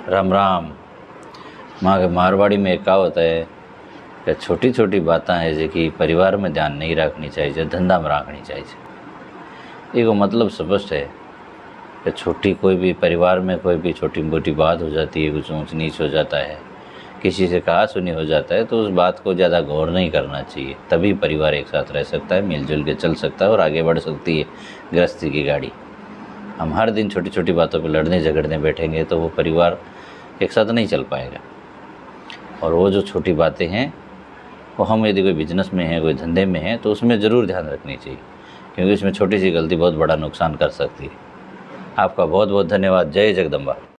राम राम। मारवाड़ी में एक कहावत है कि छोटी छोटी बातें है जेकी परिवार में ध्यान नहीं रखनी चाहिए, धंधा में रखनी चाहिए। एगो मतलब स्पष्ट है कि छोटी कोई भी परिवार में कोई भी छोटी मोटी बात हो जाती है, कुछ ऊंच नीच हो जाता है, किसी से कहा सुनी हो जाता है, तो उस बात को ज़्यादा गौर नहीं करना चाहिए। तभी परिवार एक साथ रह सकता है, मिलजुल के चल सकता है और आगे बढ़ सकती है गृहस्थी की गाड़ी। हम हर दिन छोटी छोटी बातों पर लड़ने झगड़ने बैठेंगे तो वो परिवार एक साथ नहीं चल पाएगा। और वो जो छोटी बातें हैं वो हम यदि कोई बिजनेस में है, कोई धंधे में है, तो उसमें ज़रूर ध्यान रखनी चाहिए, क्योंकि इसमें छोटी सी गलती बहुत बड़ा नुकसान कर सकती है। आपका बहुत बहुत धन्यवाद। जय जगदम्बा।